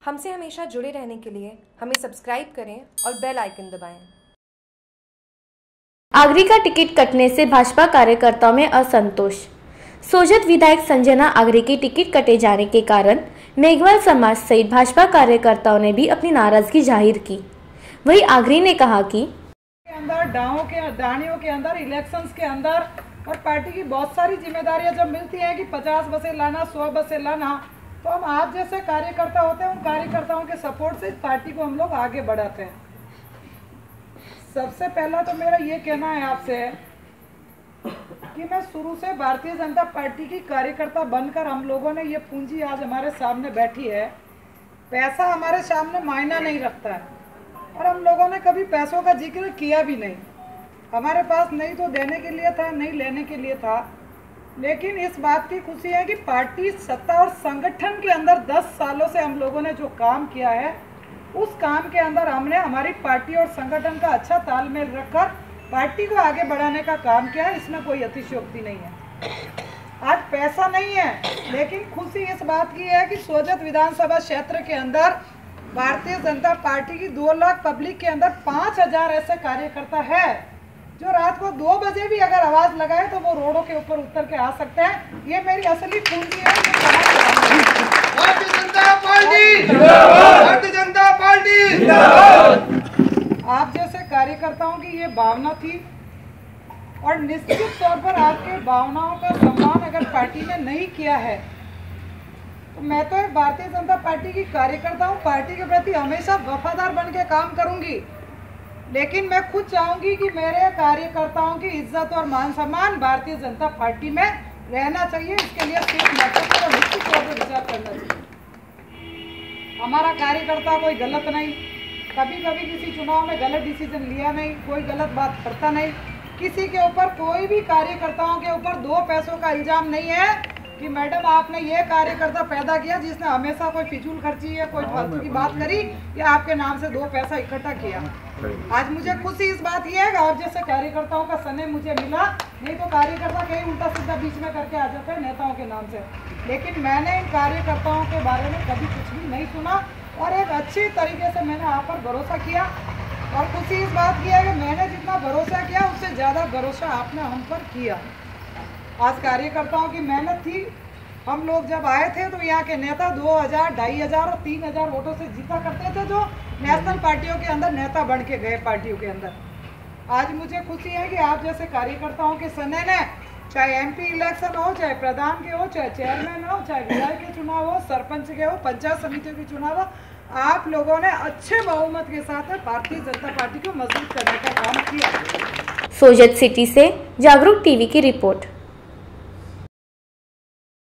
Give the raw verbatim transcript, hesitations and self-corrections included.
हमसे हमेशा जुड़े रहने के लिए हमें सब्सक्राइब करें और बेल आइकन दबाएं। आगरी का टिकट कटने से भाजपा कार्यकर्ताओं में असंतोष। सोजत विधायक संजना आगरी की टिकट कटे जाने के कारण मेघवाल समाज सहित भाजपा कार्यकर्ताओं ने भी अपनी नाराजगी जाहिर की। वहीं आगरी ने कहा कि अंदर डाँवों के दानियों के अंदर इलेक्शंस के अंदर और पार्टी की बहुत सारी जिम्मेदारियां जब मिलती हैं कि पचास बसें लाना, सौ बसें लाना, तो हम आप जैसे कार्यकर्ता होते हैं, उन कार्यकर्ताओं के सपोर्ट से इस पार्टी को हम लोग आगे बढ़ाते हैं। सबसे पहला तो मेरा ये कहना है आपसे कि मैं शुरू से भारतीय जनता पार्टी की कार्यकर्ता बनकर हम लोगों ने ये पूंजी आज हमारे सामने बैठी है। पैसा हमारे सामने मायना नहीं रखता है और हम लोगों ने कभी पैसों का जिक्र किया भी नहीं। हमारे पास नहीं तो देने के लिए था, नहीं लेने के लिए था। लेकिन इस बात की खुशी है कि पार्टी सत्ता और संगठन के अंदर दस सालों से हम लोगों ने जो काम किया है, उस काम के अंदर हमने हमारी पार्टी और संगठन का अच्छा तालमेल रखकर पार्टी को आगे बढ़ाने का काम किया है। इसमें कोई अतिशयोक्ति नहीं है। आज पैसा नहीं है, लेकिन खुशी इस बात की है कि सोजत विधानसभा क्षेत्र के अंदर भारतीय जनता पार्टी की दो लाख पब्लिक के अंदर पाँच हजार ऐसे कार्यकर्ता है जो रात को दो बजे भी अगर आवाज लगाए तो वो रोडों के ऊपर उतर के आ सकते हैं। ये मेरी असली पूंजी है। Bharatiya Janata party Bharatiya Janata party. आप जैसे कार्यकर्ताओं की ये भावना थी और निश्चित तौर पर आपके भावनाओं का सम्मान अगर पार्टी ने नहीं किया है तो मैं तो एक भारतीय जनता पार्टी की कार्यकर्ता हूँ। पार्टी के प्रति हमेशा वफादार बन के काम करूंगी, लेकिन मैं खुद चाहूंगी कि मेरे कार्यकर्ताओं की इज्जत और मान सम्मान भारतीय जनता पार्टी में रहना चाहिए। इसके लिए सिर्फ नेतृत्व और निश्चित तौर पर विचार करना चाहिए। हमारा कार्यकर्ता कोई गलत नहीं, कभी कभी किसी चुनाव में गलत डिसीजन लिया नहीं, कोई गलत बात करता नहीं। किसी के ऊपर कोई भी कार्यकर्ताओं के ऊपर दो पैसों का इल्जाम नहीं है कि मैडम आपने ये कार्यकर्ता पैदा किया जिसने हमेशा कोई फिजूल खर्ची या कोई फालतू की बात करी या आपके नाम से दो पैसा इकट्ठा किया। आज मुझे खुशी इस बात की है कि आप जैसे कार्यकर्ताओं का स्नेह मुझे मिला, नहीं तो कार्यकर्ता कहीं उल्टा सीधा बीच में करके आ जाते हैं नेताओं के नाम से। लेकिन मैंने इन कार्यकर्ताओं के बारे में कभी कुछ भी नहीं सुना और एक अच्छी तरीके से मैंने आप पर भरोसा किया और खुशी इस बात की है कि मैंने जितना भरोसा किया उससे ज़्यादा भरोसा आपने हम पर किया। आज कार्यकर्ताओं की मेहनत थी। हम लोग जब आए थे तो यहाँ के नेता दो हजार ढाई हजार और तीन हजार वोटों से जीता करते थे, जो नेशनल पार्टियों के अंदर नेता बन के गए पार्टियों के अंदर। आज मुझे खुशी है कि आप जैसे कार्यकर्ताओं के स्नेह ने, चाहे एमपी इलेक्शन हो, चाहे प्रधान के हो, चाहे चेयरमैन हो, चाहे विधायक के चुनाव हो, सरपंच के हो, पंचायत समितियों के चुनाव हो, आप लोगों ने अच्छे बहुमत के साथ भारतीय जनता पार्टी को मजबूत करने का काम किया। सोजत सिटी से जागरूक टीवी की रिपोर्ट।